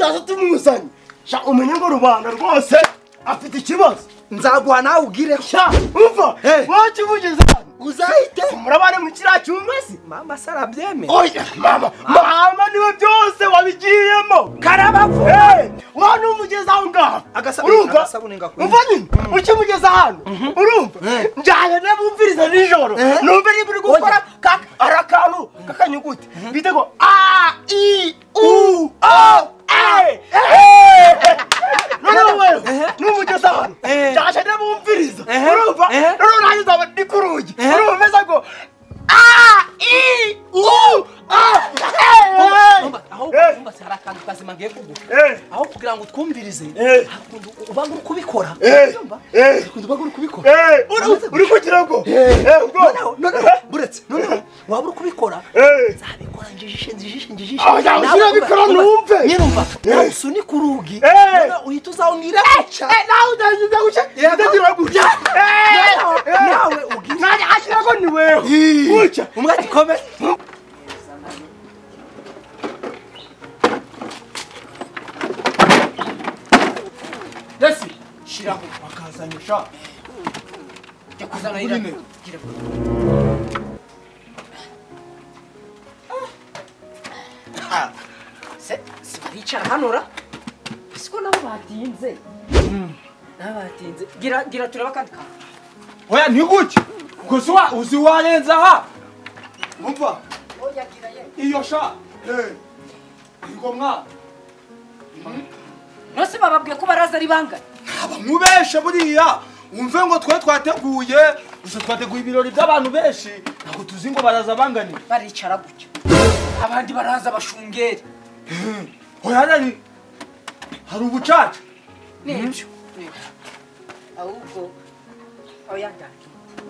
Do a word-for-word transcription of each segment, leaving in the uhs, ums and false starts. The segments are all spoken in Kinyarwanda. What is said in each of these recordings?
tutaza tumuzanye sha umenye ngo rubanda rwose afite ikibazo nzaguha nawe ugire sha umva wakivugiza uzahite murabane mu kiriya cyumba se mama sarabyemera oya mama mama niwe byose wabigiyemo karabavu wana umugeza aho ngaho agasabune ngakwiye umva nyine ukimugeza hano urumva njyanye nebumviriza nijoro numve niba uri gukora arakantu kakanyuguti bite ngo a i u o e none wewe numugeza hano njyanye nebumviriza urumva none nanjye nzaba ndi ku rugi urumva meza ngo a i u o umba se harakantu kazima ngiye kuguha aho kugira ngo twumvirize uba uri kubikora umva uba uri kubikora uri kugira ngo buretse none waba uri kubikora nzabikora njijishe njijishe njijishe nawe bikora numve nyirumva nawe usuni ku rugi none uhita uzawungira guca nawe udahize guca ndagira guca nawe ugira nari akira ko ni wewe guca umwati kome Desi shiraho bakazanyisha jya kuzana irane gira ah se sibaricara hanora siko nabo batinze mm nabatinze gira gira turaba kandi ka oya ni guki gusa wa uzi warenza ha umva oya gira ye iyo sha eh ingomwa nose bababwiye ko baraza ari bangana aba mubeshe buriya umve ngo twe twateguye uze twateguye ibirori by'abantu benshi ntabwo tuzi ngo baraza bangani baricara gutyo abandi baraza bashungere oya nari hari ubucaca nibyo ahubwo oya ndaki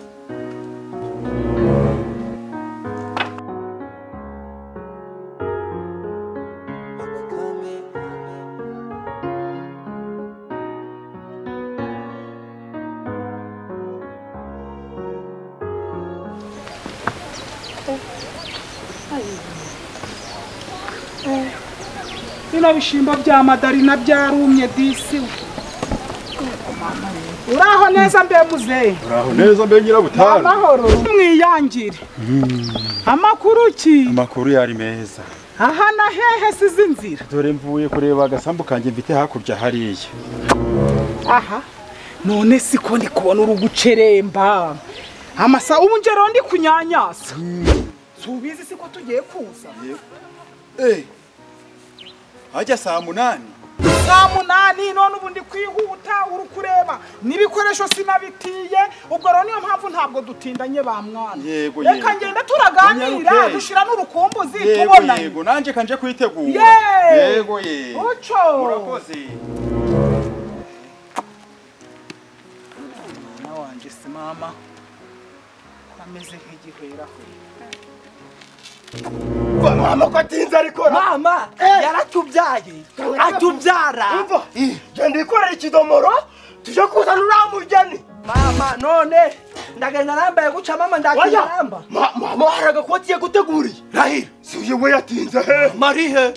bino bishimbo bya madarina byarumye disi uraho neza mbe muzehe uraho neza mbe nyirabutara amahoro mwiyangire amakuru ki amakuru yari meza aha na hehe sizi inzira dore mvuye kureba agasambu kanjye mfite hakurya hariya aha none siko ndi kubona uri guceremba amasa ubu ngero ndi kunyanyasa subizi siko tugiye kuza eh hajya saa munani saa munani none ubu ndi kwihuta uri kureba n'ibikoresho sinabitiye ubwo rero niyo mpamvu ntabwo dutindanye ba mwana yego yego reka ngenda turaganira dushira n'urukumbuzi tubona yego nanje kanje kwitegura yego ye uco urakoze mwana wanje si mama ameze nk'igihwera mama ko atinze ariko mama yaratubyaye atubyara umva genda ikorera ikidomoro tuje kuzana uramugeni mama none ndagenda nambaye guca mama ndakiramba mama hari agakoti yaguteguriye rahira si uyu we yatinze he marihe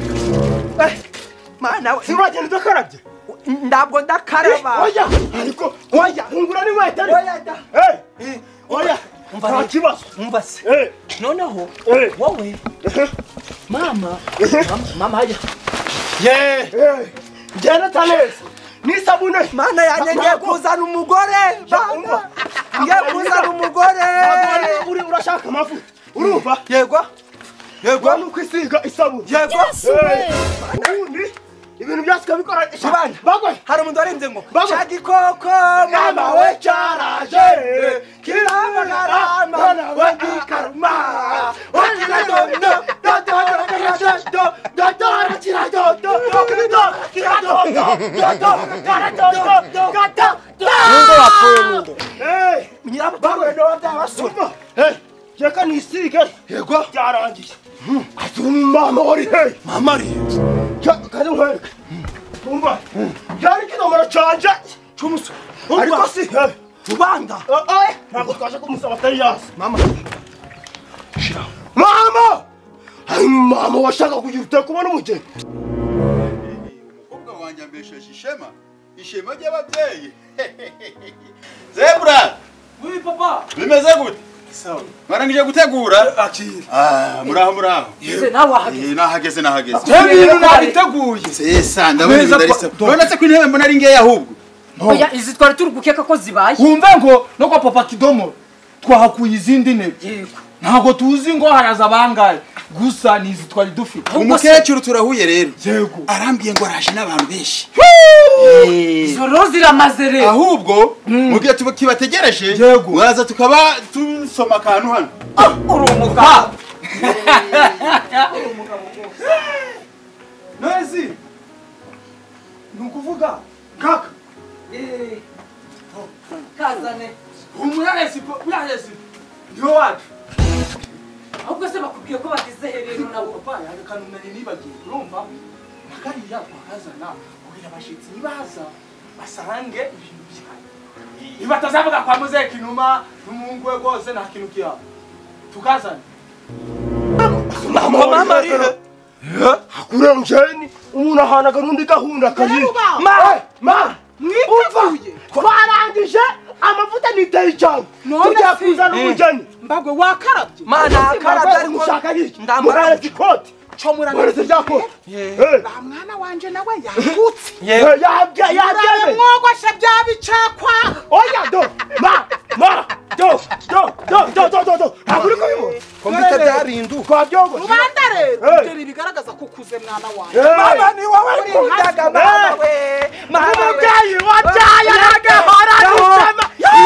mana we si uragenda udakarabye ndabwo ndakaraba oya ariko oya ungura ni weta oya da eh oya nta kibazo umva se noneho wowe mama mama hajya ye genda taneza nisabune mana yanjye ngiye kuzana umugore bana ngiye kuzana umugore uri urashaka amavuta urumva yego yego nuko isiga isabune yego ubundi ibintu byose kabikora shibana bagwe hari umuntu warenze ngo shagikoko mama we cyaraje kiramagara mama we gikaruma wakira do do do do do do do kira do do do kira do do do do do do Mundo yapfuye mundo eh nyirabagwe no ndabasuma eh yeka nisige yego byarangiye atuma uri he mama ari kari nkwereke umva byari kinomero canje cyumuso ariko si ubanda oye ntabwo twaje kumusaba atari yasi mama shira mama ay mama washaka kugira ute kubona umugeni wanjye ambesheje ishema ishema ry'ababyeyi Zebra Oui papa. bimeze gute Sawa. mwarangije gutegura Akira. ah muraho muraho Ese nawe wahageze. eh nahageze nahageze Ibintu nabiteguye. sesa ndabona Neza ndarisa ko- none se ko intebe mbona ari ngeya ahubwo Oya izi twari turi gukeka ko zibaye. Wumve ngo no kwa papa Kidomo twahakuye izindi ntebe. Yego. Ntabwo tuzi ngo haraza bangaye. Gusa nizi twari dufite. umukecuru turahuye rero Yego. arambwiye ngo araje n'abantu benshi Izo rero ziramaze rero. ahubwo mugihe tubategereje Yego. mwaza tukaba tusoma akantu hano Uri umugabo. Nezi. Nukuvuga kaka. Eh. Kazane. Umuraresi po, umuraresi. Ndio wacu. Ahubwo se bakubwiye ko bagize herero nabo. Papa yakana nari nibagiye urumva nakariya twakazana kugira abashitsi nibaza basange ibintu byayo niba tazavuga kwa muzeki numa n'umuhungu we rwose nta kintu kiha tukazana mama mama rero hakure mjeni umuntu ahanaga rundi gahunda kazi ma ma mwiteguye twarangije amavuta niteye cyane tujya kuzana umujeni mbagwe wakarabye mana karabye ariko mushaka iki ndamara ikoti cyo murana muretse ryako eh ba mwana wanje nawe yakutse yabya yabya mwogosha byabicakwa oya do ma ma do do do do do do do akuri ko bibo Komite byarindu kwa byogo rubanda rero dore bigaragaza ko kuze mwana wanje mama ni wowe kundaga mama we mama byayi wajaya nagahora nishama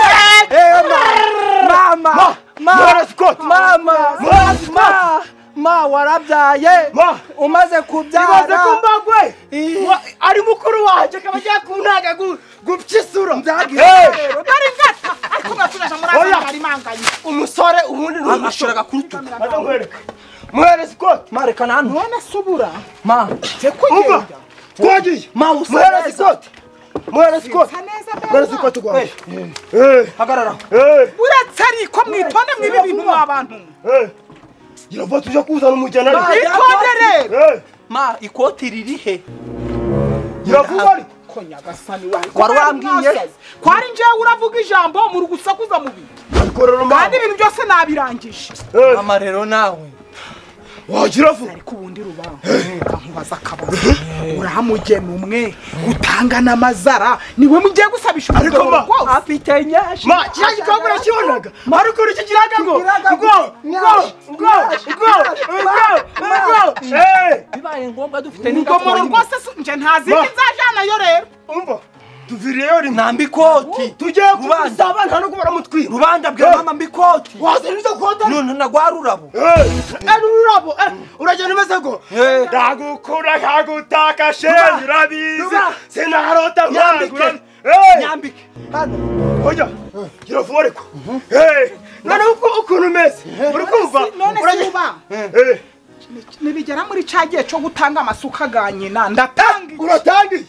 mama mama mama mama ma warabyaye umaze kubyara imaze kumbagwe ari mukuru waje kabaje kuntaga gupyisura ndagiye rero bari ngata ariko batunaje muraza ari manganye umusore ubundi n'umushiraga kurutuka adamwereka muhereze ikoti mareka nanu none subura ma je kugenda twagiye ma muhereze ikoti muhereze ikoti muhereze ikoti gwaje eh hagarara eh uretse ariko mwitonde mwibi bintu mwabantu eh Yava tuje kuzana umujyana rero ma ikoti riri he Yava ari ko nyagasani wawe kwari wambwiye kwari nje uravuga ijambo mu rugusakuza mubi ariko rero ma kandi ibintu byose nabirangije mama rero nawe wagira vuba ariko ubundi rubaho nkubaza akabazo urahamugena umwe utanga n'amazara niwe mugiye gusabisha ariko ma afite nyashi ma cyaje kwagura kibonaga ariko uri kigiraga ngo ngo ngo ngo ngo ngo eh bibaye ngombwa dufite n'ingomoro rwose nje ntazindi nzajana yo rero umva tuviriyeyo ri nambikoti tuje kubasaba nta no kubara mutwi rubanda bwa mama mbikoti wazaniza kota none nagwarurabo eh ururabo uragenda umeze go ndagukura nkagutaka shenge urabizi sinarota mwagura eh nyambike hano oya gira vuba ariko eh none uko ukuntu umeze uri kumva uragenda eh nibigera muri cagiye cyo gutanga amasuka ganye na ndatanga uratangiye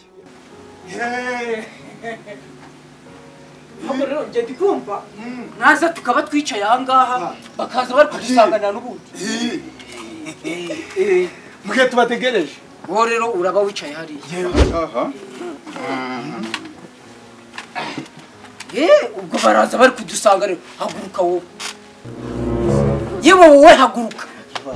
Ahubwo rero njye ndikumva naza tukaba twicaye aha ngaha bakaza bari kudusanganira n'ubundi mugihe tubategereje wowe rero uraba wicaye hariya aha eh ubwo baraza bari kudusanga rero haguruka wowe yewe wowe haguruka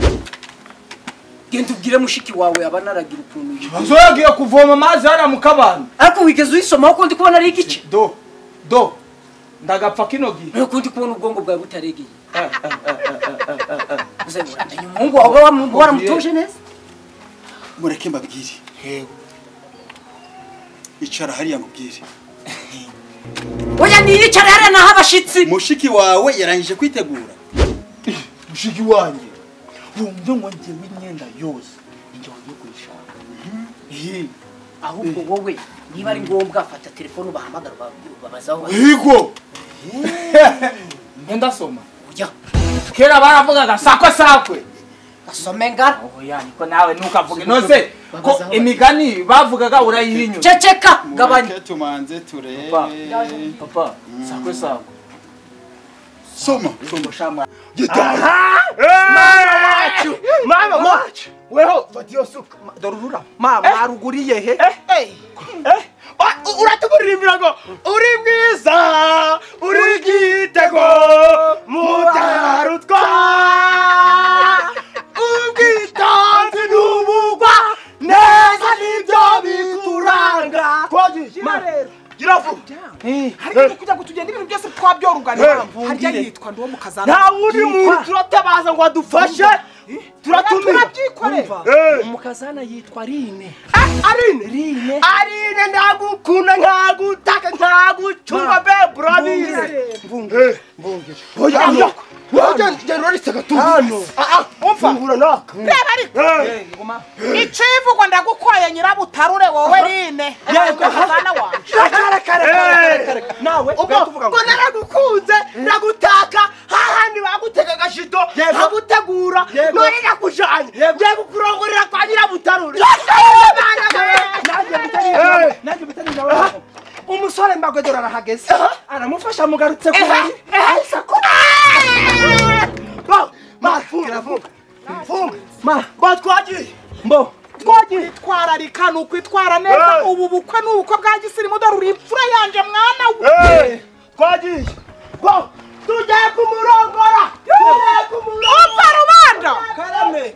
genda ubwire mushiki wawe aba naragira ukuntu bazoyagiye kuvoma amazi hariya mu kabano ariko wigeze uyisomaho ko ndi kubona ari igice do do ndagapfa kino gihe rero ko ndi kubona ubwongo bwawe butaregeye uze uramenya umuhungu wawe waramutuje neza mureke mbabwire yego icara hariya mubwire oya niyicara hariya naho abashitsi mushiki wawe yarangije kwitegura mushiki wanjye wumve ngo njyewe imyenda yose njye wagiye kuyishaka ahubwo wowe niba ari ngombwa fata telefone ubahamagara babazaho yego ngenda soma ujya kera baravugaga sakwe sakwe gasome ngara oya niko nawe nukavuga nose ko imigani bavugaga urayihinyura ceceka gabanya mureke tumanze turebe papa sakwe sakwe soma soma shama gitaha mama wacu mama wacu weho fata iyo suka dorurura mama aruguriye he eh eh uratuburimbira ngo uri mwiza uri gitego mutarutwa ubwitanzi n'ubugwa neza nibyo bituranga twagiye girafu hari kujya gutugenda ibintu byose twabyorugana harya yitwa ndo mukazana nta wundi muntu turatabaza ngo adufashe turatumira umukazana yitwa Rine Arine Rine Arine ndagukunda nkagutaka nkagucunga be brabize mvunge mvunge oya oya ngero riseka tu hano ah umfa ngura naka reba ari ngoma icivugwa ndagukoye nyirabutarure wowe Rine yego hazana wanje kare kare kare nawe uvuga ngo naragukunze ndagutaka hahandi bagutega gashito bagutegura none nakujanye ngiye gukurongorera kwa nyirabutarure nanjye bitari nawe umusore mbagwedora arahageze aramufasha mugarutse kuri ba ma funga funga funga ma ba twagiye mbo twagiye twararika nuko itwara neza ubu bukwe n'ubukwe bwa gisirimu dore uri imfura yanje mwana we twagiye ba tujye kumurongora tujye kumurongora rubanda karame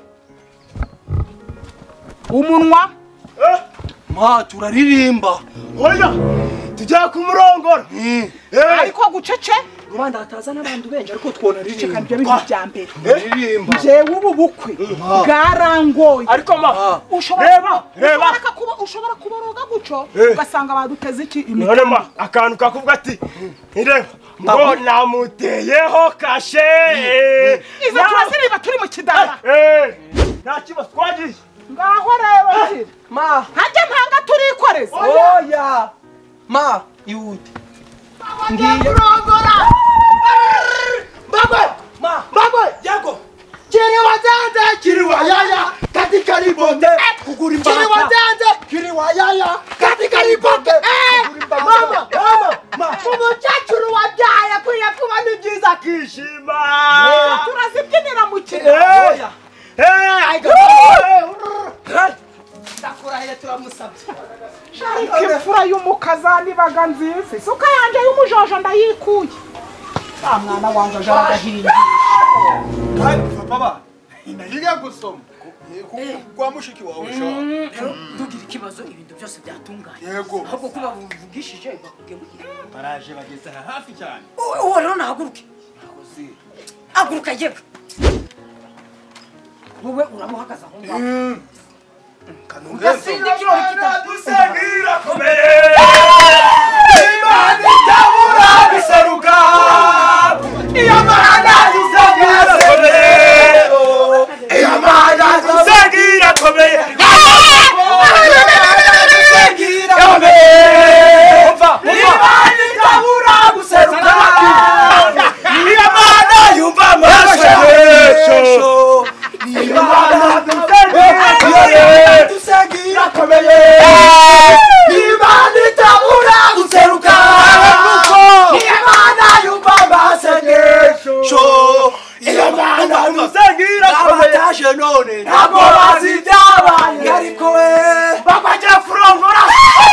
umunwa ma turaririmba oya tujye kumurongora ariko gucece rubanda hataza n'abantu benshi ariko twona ririmba kandi byo bya mbere ririmba jewe ubu bukwe bwarangoye ariko ma ushobora reba kuba ushobora kuboroga guco ugasanga baduteze iki none ma akantu kakuvuga ati ireba ngo namuteyeho kashe izo turaziriba turi mu kidara nta kibazo twagiye ngaho rero kiri ma hajya ntanga turikoreza oya ma yute ngiye kurongora mbagwe ma mbagwe yego kiri wajanze kiri wayaya katika ribonde kugura imbata kiri wajanze kiri wayaya katika ribonde mama mama ma umucacuru wabyaye kwiye kuba ni byiza kishima turazibyinira mu kidara eh aiga ndakurahiye turamusabye ikifura y'umukazani baga nziza isuka yanje y'umujojo ndayikuye ah mwana wanje ajagahinda kandi papa ba inahiga gusoma kwa mushiki wawe sha tugira ikibazo ibintu byose byatunganye yego ahubwo kuba buvugishije bakubwiye ngo baraje bageze hafi cyane uwo rero nahaguruke haguruka yewe wowe uramuhagaza aho ngaho ugasinda ikirori kitadusengira komeye imana itabura biseruka iyo mana dusengira komeye iyo mana dusengira komeye dusengira komeye imana itabura guseruka iyo mana yumva amasengesho imana dusengira dusengira komeye imana itabura guseruka imana yumva amasengesho iyo mana dusengira komeye abatashe none ntabwo bazi ibyabaye ariko we bakajya kurongora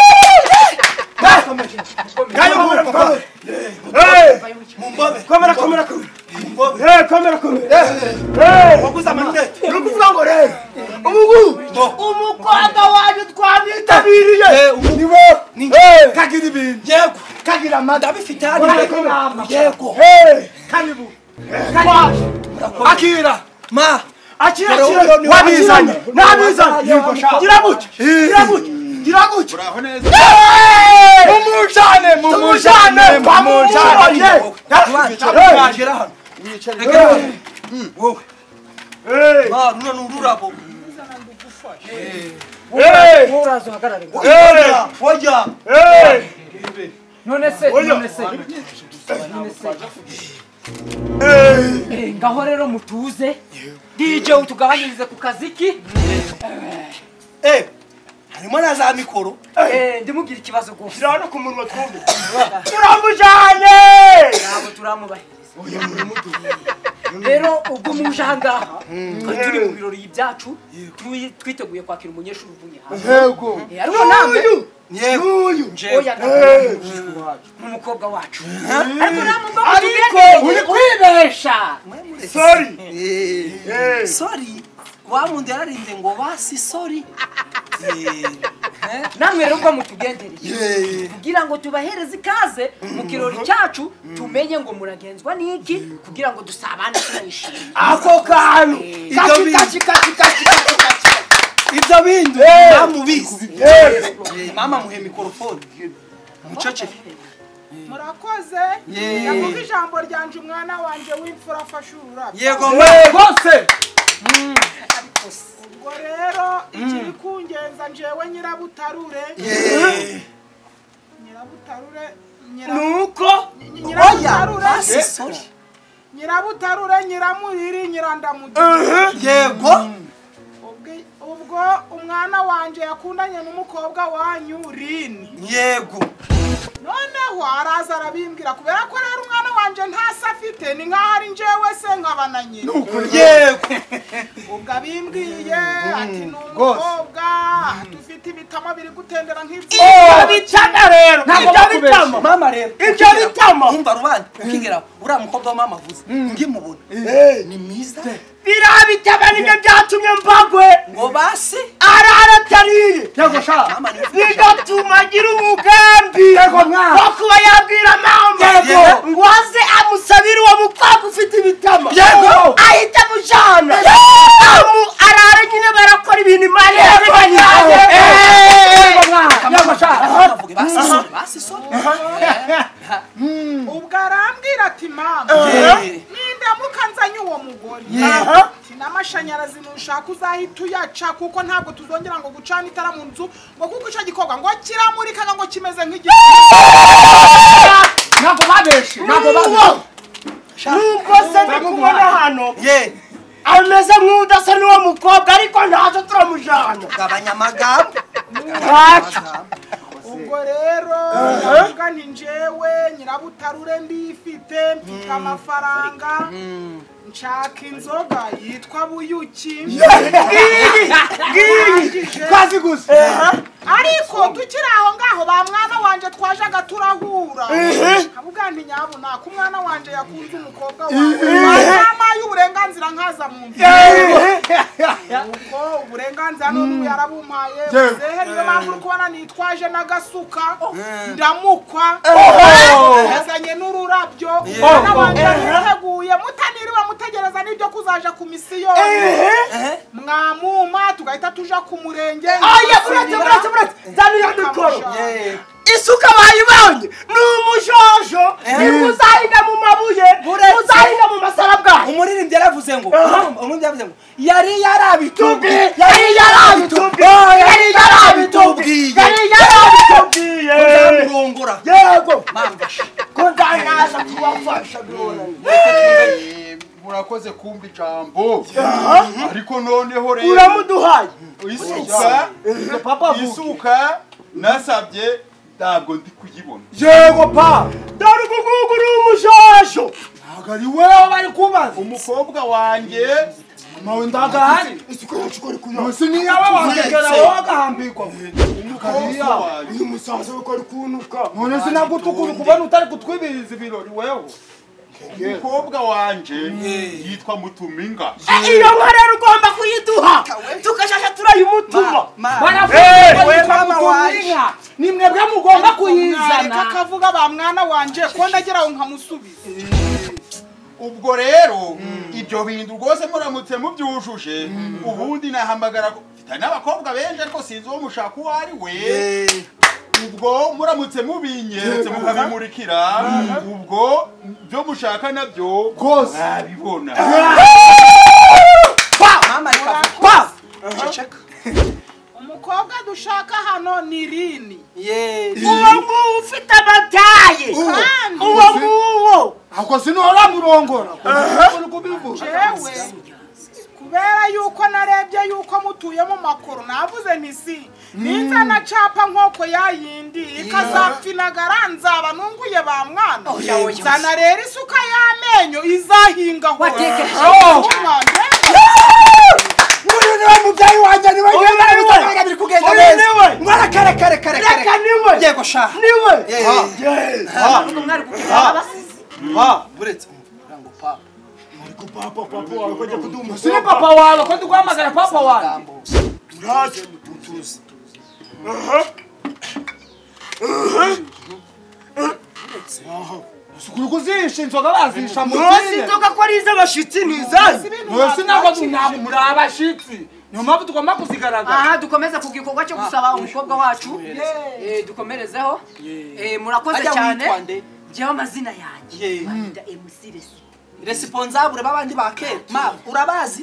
komera komera komera komera komera waguze amanete ni ukuvuga ngo rero umugu umukobwa wanyu twamwitabiriye niwe kagira ibintu yego kagira amata bifite hano yego kanibu akira ma akira akira wabizanye nabizanye gira gutya gira gutya gira gutya uraho neza mumujane mumujane mumujane bagera hano wicare wowe eh ma runo nururabo eh urazo hagarare eh oya eh none se none se none se eh ngaho rero mutuze D J utugabanyirize ku kaziki eh harimo na za mikoro eh ndimugira ikibazo gusa kirano ku munwa twumve turamujanye nabo turamubahiriza oya muri mudu rero ubwo muje ahangaha twari turi mu birori byacu twiteguye kwakira umunyeshuri uvuye hanze yego ariko namwe Yeguyu oya n'umukobwa wacu ariko namwe ariko uri kwibesha sorry sorry wamundi yararinde ngo basi sorry namwe rero ubwo mutugendereye kugira ngo tubahereze ikaze mu kirori cyacu tumenye ngo muragenzwa n'iki kugira ngo dusabane tunishime ako kantu kaci kaci kaci kaci kaci ibyo bindi bamubizi mama muhe mikrofone mucece murakoze yavuga ijambo ryanje umwana wanje w'imfura afashura yego bose ubwo rero ikiri kungenza njewe nyirabutarure nyirabutarure nuko nyirabutarure sorry nyirabutarure nyiramuriri nyirandamugi yego ubwo umwana wanje yakundanye n'umukobwa wanyu Rini yego noneho araza arabimbwira kubera ko rero umwana wanje ntasa afite ni nkaho ari njyewe se nkabana nyine yego ubwo abimbwiye ati ni umukobwa dufite ibitama biri gutendera nk'ibyo bitama rero ibyo bitama mama rero ibyo bitama umva rubanda ukigera uriya mukobwa wa mama avuze ngimubona ni mwiza birabitaba nibyo byatumye mbagwe ngo basi araratariye yego sha mama ni bigatuma agira umugambi yego mwana wo kuba yabwira mama yego ngo aze amusabire uwo mukobwa ufite ibitama yego ahita mujana amu arara nyine barakora ibintu imana yabibanyije yego mwana yego sha basi basi sorry ubwo arambwira ati mama nindamuka nzanye uwo mugore n'amashanyarazi nushaka uzahita uyaca kuko ntabwo tuzongera ngo gucana itara mu nzu ngo kuko ico gikorwa ngo kiramurika ngo kimeze nk'igiti ntabwo babeshe ntabwo babeshe nubwo se ndikubona hano ye ameze nk'udasa n'uwo mukobwa ariko ntazo turamujana gabanya amagambo ubwo rero ndavuga nti njewe nyirabutarure ndifite mfite amafaranga nshaka inzoga yitwa buyuki kwazi gusa ariko tukiri aho ngaho ba mwana wanje twajaga turahura avuga nti nyabuna ko umwana wanje yakunze umukobwa wawe mama y'uburenganzira nkaza mu nzu uko uburenganzira none yarabumpaye zehe niyo mpamvu uri kubona nitwaje n'agasuka ndamukwa yazanye n'ururabyo umwana wanje yiteguye mutaniriwe mutegereza n'ibyo kuzaja ku misiyoni mwamuma tugahita tuja ku murenge aya buretse buretse buretse zanira mikoro isuka bayibonye ni umujojo muzahinga mu mabuye muzahinga mu masarabwa umuririmbyi yaravuze ngo umuririmbyi yaravuze ngo yari yarabitubwiye yari yarabitubwiye yari yarabitubwiye yari yarabitubwiye uzamurongora yego mambasha ko ndanaza kubafasha gona murakoze kumva ijambo ariko noneho rero uramuduhaye isuka papa isuka nasabye ntabwo ndi kuyibona yego pa dore ugugugu uri umujojo ntabwo ari wewe bari kubaza umukobwa wanjye mawe ndagahari isuka yacu kuri kuyo musi ni yawe wangegera wowe agahambirwa umukobwa wanjye uyu musaza we ko ari kunuka none sinagutukura kubona utari kutwibiriza ibirori wewe umukobwa wanje yitwa Mutuminga iyo nka rero ugomba kuyiduha tukajya turayimutuma Mutuminga ni mwebwe mugomba kuyizana akavuga ba mwana wanje ko ndagera aho nkamusubiza ubwo rero ibyo bintu rwose muramutse mubyujuje ubundi nahamagara mfite n'abakobwa benshi ariko sinzi uwo mushaka uwo ari we ubwo muramutse mubinyeretse mukabimurikira ubwo byo mushaka nabyo rwose nabibona mama ikavuga ceceka umukobwa dushaka hano ni Rini ye uwo nguwo ufite amataye uwo nguwo ako sinuhora murongora jewe kubera yuko narebye yuko mutuye mu makuru navuze nti si ninza na capa nkoko yayindi ikazapfinagara nzaba nunguye ba mwana zana rero isuka y'amenyo izahinga ho Muri niwe mubyayi wanjye niwe niwe biri kugenda neza mwana kare kare kare reka niwe yego sha niwe ha umwari kugenda abasizi ha buretse ngo papa muri ku papa papa wawe ko kuduma si papa wawe ko duhamagara papa wawe turaje tutuzi aha aha Sukuru kuzisha inzoga bazisha mu Mwasi inzoga ko ari iz'abashitsi ntizazi Mwese ntabwo muri abashitsi niyo mpamvu tugomba kuzigaragaza aha dukomeza ku gikorwa cyo gusaba umukobwa wacu eh dukomerezeho eh murakoze cyane jewe amazina yanjye bita M C Resi responsable babandi bakera ma urabazi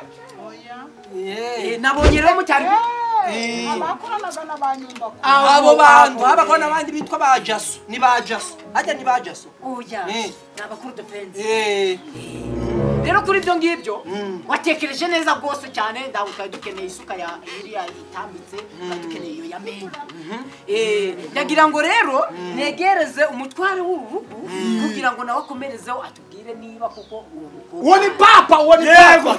oya eh nabonye rero mutari abakoranaga n'abanyumba abo bantu abakora nabandi bitwa ba Jaso ni ba Jaso ajya ni ba Jaso oya nabakuru defense eh rero kuri byo ngibyo watekereje neza rwose cyane ndabuka dukeneye isuka ya iriya itambitse dukeneye iyo yamenye eh ndagira ngo rero negereze umutware w'urugo kugira ngo nawe akomerezeho atubwire niba kuko uwo ni papa uwo ni papa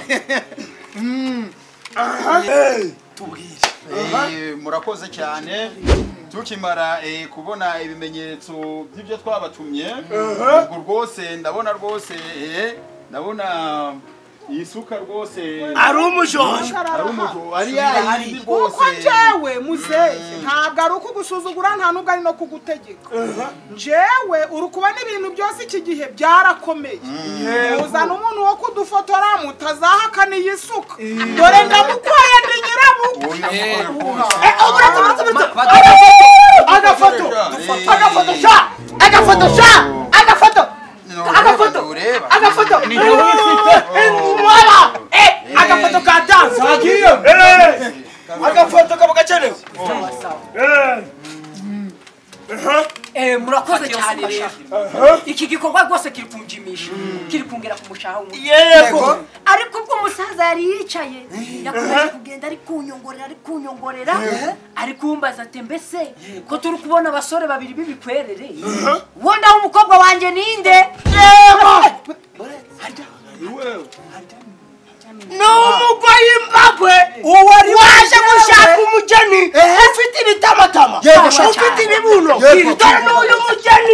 tubwire murakoze cyane tukimara kubona ibimenyetso by'ibyo twabatumye ubwo rwose ndabona rwose ndabona iyi suka rwose ari umujojo ari umujojo ari yari rwose kuko njyewe muzehe ntabwo ari ukugusuzugura nta nubwo ari no kugutegeka njyewe uri kubona ibintu byose iki gihe byarakomeye uzana umuntu wo kudufotora mutazahakana iyi suka dore ndamukwaye ndi nyirabuko agafoto agafoto sha agafoto sha agafoto agafoto agafoto mwala eh agafoto ka dance hagiye eh agafoto kabo gakenewe eh eh murakoze cyane rero iki gikorwa rwose kiri kunjimisha kiri kungera ku mushaho yego ariko ubwo umusaza yari yicaye yakomeje kugenda ari kunyongorera ari kunyongorera ari kumbaza ati mbese ko turi kubona abasore babiri b'ibikwerere wo ndaho umukobwa wanjye ninde n'umugwa y'imbagwe waje gushaka umugeni ufite ibitamatama ufite ibibuno dore n'uyu mugeni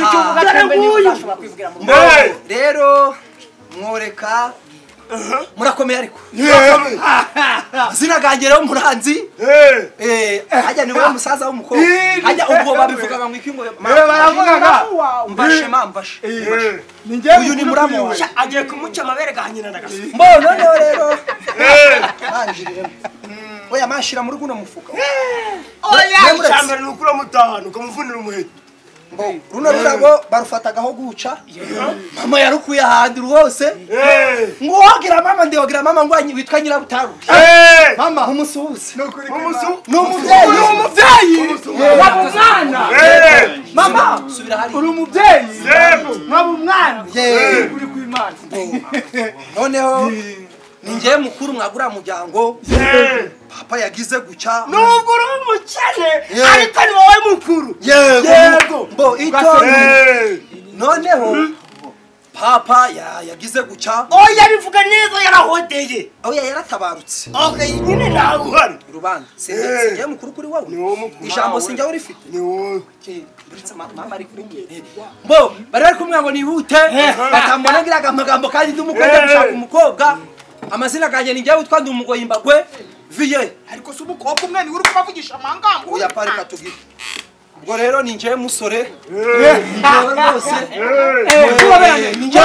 rero mworeka murakomeye ariko zinagange rero muranzi eh hajya ni wowe musaza w'umukobwa hajya ubwo babivuga ngo iki ngo baravugaga mbashe mambashe ninge uyu ni muramu agiye kumuca amabere gahanyina ndagasa mbo none rero manjire oya mashira muri guno mufuka oya cyambere nukura mutahano ukamuvunira umuheto mbo runo rurago barufatagaho guca mama yarukuye ahandi rwose ngo wogira mama ndiwogira mama ngo witwa nyirabutaru mama umusuhuze umusu n'umuvyeyi n'umuvyeyi wabumwana mama subira hari uri umuvyeyi wabumwana uri kwimana noneho ningiye mukuru mwagura muryango papa yagize guca nubwo uri umukene ariko ni wowe mukuru yego mbo ito noneho papa yagize guca oya bivuga neza yarahodeye oya yaratabarutse okay nyine nawe uhari rubanza singiye mukuru kuri wowe ni wowe mukuru ijambo sinjya urifite ni wowe mama ari kuri mbo bari bari kumwe ngo nihute batambona ngiraga amagambo kandi ndumukobwa gushaka umukobwa amazina ganje ninjye witwa ndi umugoyi mbagwe viye ariko se umukobwa umwe ni uri kubavugisha amangambo oya parika tugire ubwo rero ninjye musore rwose eh ninjye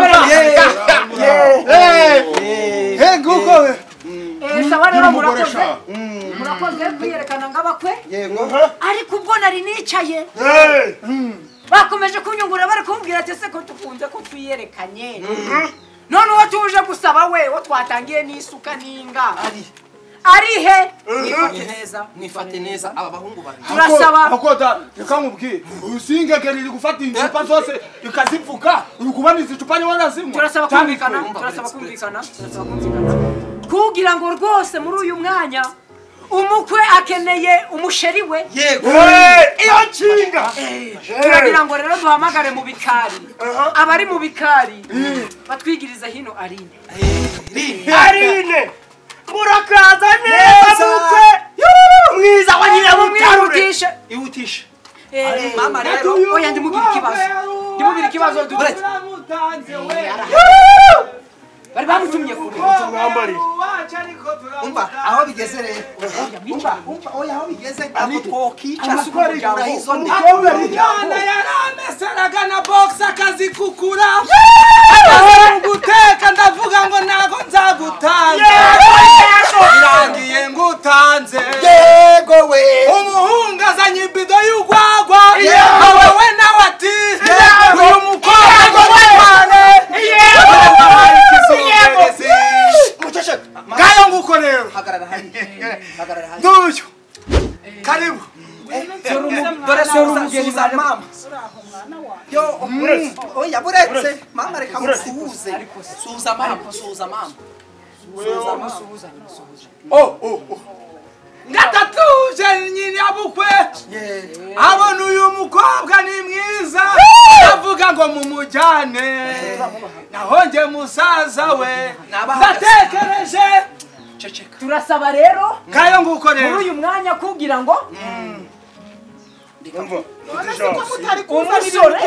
eh guko eh sawa rero murakoze murakoze kwiyerekana ngabakwe yego ariko ubwo nari nicaye bakomeje kunyungura bari kumbwira ati se ko tukunze ko twiyerekanye none uwo tuje gusaba we wo twatangiye n'isuka n'inga arihe mwifate neza mwifate neza aba bahungu babiri turasaba akoda reka nkubwire usingegera iri gufata icupa zose ikazivuga uri kubaniza icupa ni wanazimwe turasaba kumvikana turasaba kumvikana turasaba kumvikana kugira ngo rwose muri uyu mwanya umukwe akeneye umusheri we yego iyo nshinga turagira ngo rero duhamagare mu bikari abari mu bikari batwigiriza hino Arine Arine murakaza neza mukwe mwiza wa nyirabutarure ihutisha Eh, mama rero oya ndimubwira ikibazo ndimubwira ikibazo uretse bari bamutumye kure mwambari umva aho bigeze rero umva umva oya aho bigeze ntabwo twokicara kumuryango izo ndi Umwana yarameseraga na box akazikukura guteka ndavuga ngo ntago nzagutanze irangiye ngutanze yego we umuhungu azanye ibido y'ugwagwa wowe nawe ati uyu mukobwa w'Imana ngayo nguko rero hagarara hari hagarara hari nduyu karibu dore sura umugeni za mama yo oya buretse mama reka musuhuze suza mama suza mama suza mama oh oh ngatatuje nyina bukwe abona uyu mukobwa ni mwiza avuga ngo mumujyane nahonge musaza we ndatekereje ceceka turasaba rero ngayo nguko rero muri uyu mwanya kugira ngo umusore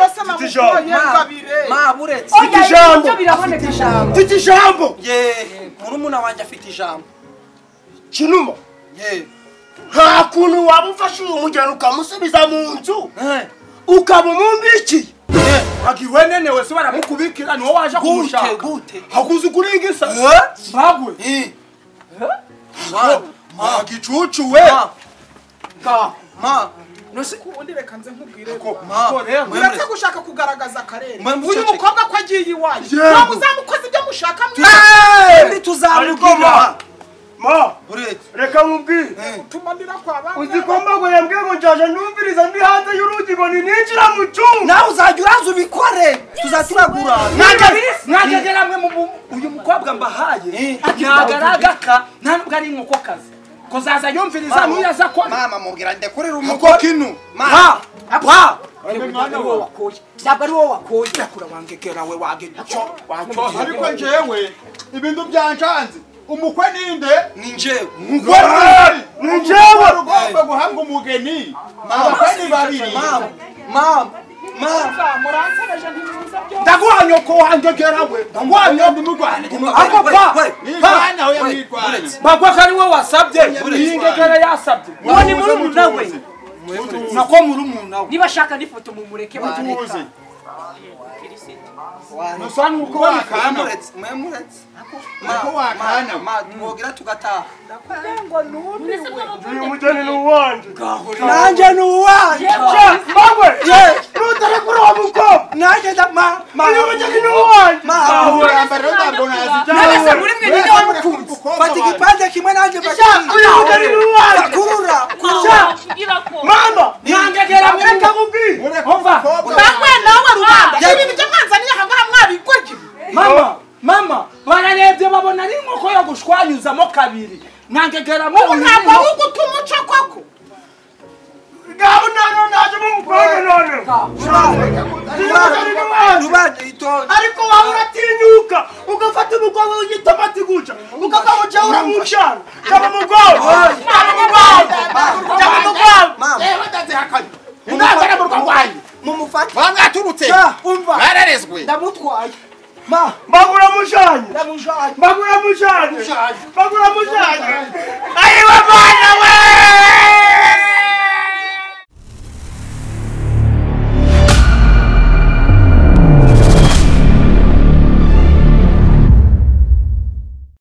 ma buretse oya ibyo biraboneka ijambo mfite ijambo ye murumuna wanjye afite ijambo kinuma ye nta kuntu waba ufashe uyu mugeni ukamusubiza mu nzu ukaba umumbikiye agiwe nene wese baramukubikira niwo waje gute kumushaka gute hakuzi kuringisa bagwe ma ma gicucu we ma ma nose kundi reka nze nkubwire ko ma rero uretse gushaka kugaragaza akarere Mwe uyu muceceke. mukobwa ko agiye iwanyu Yego. ntabwo uzamukoze ibyo mushaka ndi tuzamubwira ma uretse reka nkubwire tumandira kwa bamwe uzi ko mbago yambwiye ngo njaje ndumviriza ndi hanze y'urugi ngo ninjira mu cyumba nawe uzajya uraza ubikore tuzaturagura mwagegera mwe mu uyu mukobwa mbahaye ntagaragaka nta nubwo ari inkokokazi ko zaza yumviriza ntuyaza ko mama mubwira ndekurira ko umugore kinu mama pa ntabwo ari wowe wakoye yakura wangegera we wageco waco ariko njewe ibintu byancanze umukwe ninde ni njyewe umukwe ni njyewe ugomba guhabwa umugeni abakwe ni babiri mama mama mama muransereje ntimuza byo ndaguhanyo ko wangegera we ndaguhanyo ndimugwane ako pa nirwana aho yamwirwana bagwa kari we wasabye yingegera yasabye uwo ni murumuna we nako murumuna we niba ashaka n'ifoto mumureke tuzi musana uko wakana mwemuretse mwemuretse nako wakana ma twogira tugataha ngo nundi uyu mugeni ni uwanje nanjye ni uwanjye mbawe nutare kuri uwo mukobwa nanjye nda ma ma uyu mugeni ni uwanje ma urambara ntabwo nabese muri mwe ninde wamukunze fata igipande kimwe nanjye uyu mugeni ni uwanje kurura mama nangegera mureka nkubwire bamwe nawe rubanda ibintu byo mwanzaniye hangara mwabigorye mama mama bararebye babona ari inkoko yo gushwanyuzamo kabiri nangegera mu ntabwo ari ugutuma uca koko ngaho nano naje mu mukobwa none rubanda itonde ariko waba uratinyuka ugafata umukobwa w'igitomati guca ukakamuca uramucana jaba mugwawe jaba mugwawe jaba mugwawe mama yewe ndazihakanye ndazana mu rwanda mumufate bamwaturutse umva bararezwe ndamutwaye ma mbagura mushanye ndamujanye mbagura mushanye mbagura mushanye